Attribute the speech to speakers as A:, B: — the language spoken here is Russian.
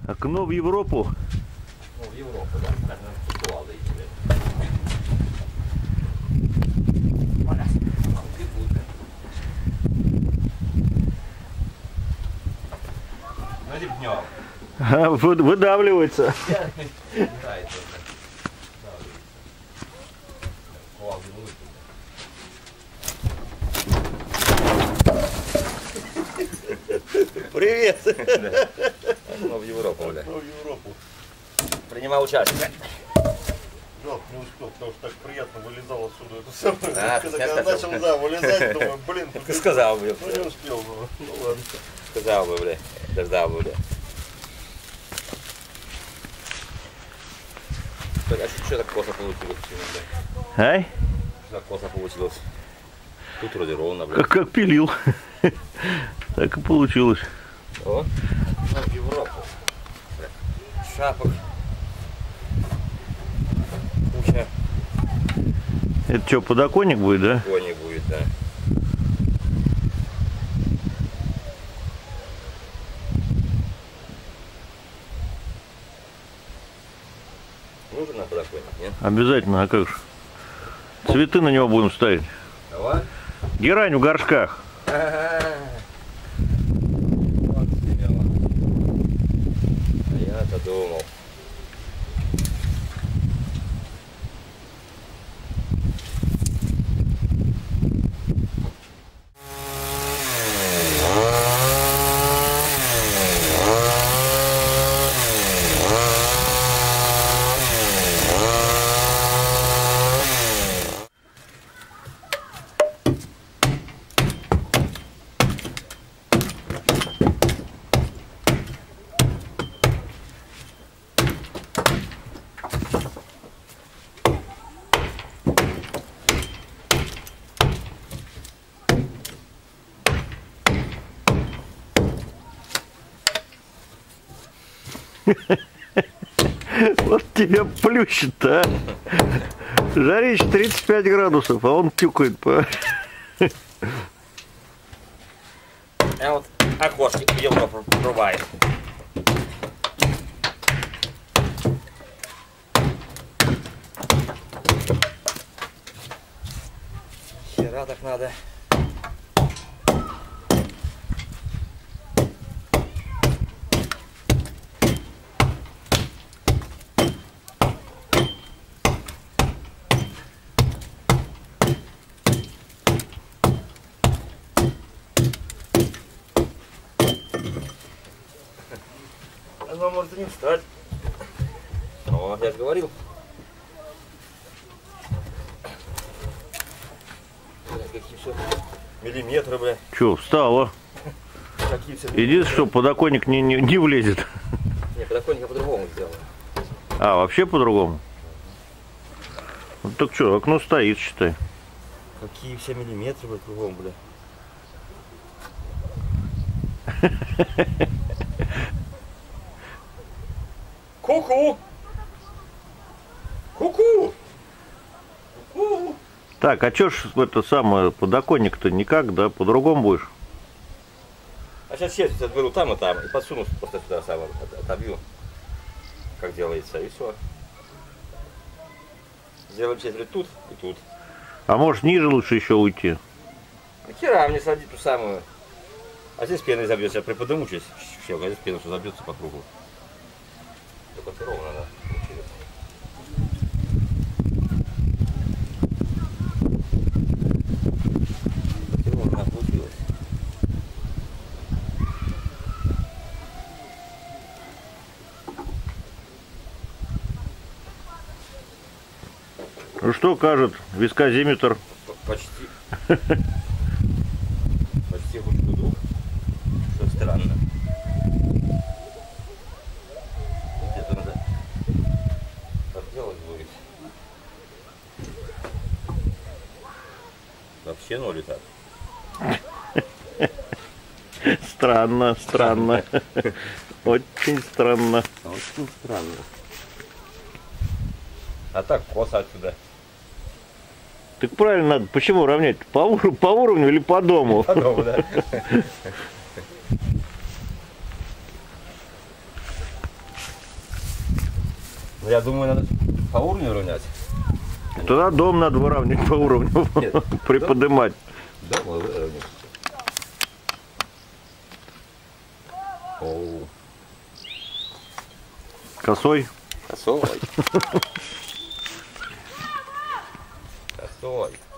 A: Окно в Европу.
B: Ну, в Европу, да. Так, на кувалды идти. Ну, или днем.
A: Выдавливается.
B: Привет! Ну, в Европу, бля.
C: Ну, в Европу.
B: Принимал участие.
C: Жалко, не успел, потому что так приятно вылезал отсюда. Это самое.
B: А,
C: Когда я начал, да, вылезать, думаю, блин.
B: Ты сказал бы.
C: Ну, не успел, ну ладно.
B: Сказал бы, бля. Дождал бы, бля. А что так косо получилось?
A: Ай?
B: Что так косо получилось? Тут вроде ровно, бля.
A: Как пилил. Так и получилось.
B: О, ну, в Европу. Шапок. Куча.
A: Это что, подоконник будет, да?
B: Кони будет, да. Нужен на подоконник, нет?
A: Обязательно, а как же? Цветы на него будем ставить.
B: Давай.
A: Герань в горшках.
B: Вот смело. А я-то думал.
A: Вот тебя плющит-то, а. Жарище 35 градусов, а он тюкает по...
B: А вот окошки в Европу врубает. Хера так надо. Оно может и не встать. О, я же говорил. Бля, какие все миллиметры, бля.
A: Че, встала?
B: Какие все
A: Единственное, что подоконник не влезет.
B: Не, подоконник я по-другому сделал.
A: А, вообще по-другому? Ну, так что, окно стоит, считай.
B: Какие все миллиметры, бля, кругом, бля. Ку-ку! Ку-ку! Ку-ку!
A: Так, а чё ж это самое, подоконник-то никак, да, по-другому будешь?
B: А сейчас сеть отберу там и подсуну просто сюда сам отобью. Как делается, и все. Сделаем сеть тут и тут.
A: А может ниже лучше еще уйти?
B: Хера мне садить ту самую. А здесь пеной забьется, я приподниму чуть, а здесь пена все забьется по кругу. Только ровно надо получилось. Ровно получилось.
A: Ну что кажет вискозиметр?
B: Почти. Почти хоть гудок. Что странно. Где-то надо подделать будет. Вообще ноль и так.
A: Странно, странно. Очень странно.
B: Очень странно. А так косо отсюда.
A: Так правильно надо. Почему равнять? По уровню или по дому?
B: По дому, да. Ну, я думаю, надо по уровню равнять.
A: Туда дом надо выравнивать по уровню,
B: Нет.
A: приподнимать.
B: Да, мы выровняем. Оу.
A: Косой.
B: Косой. Косой.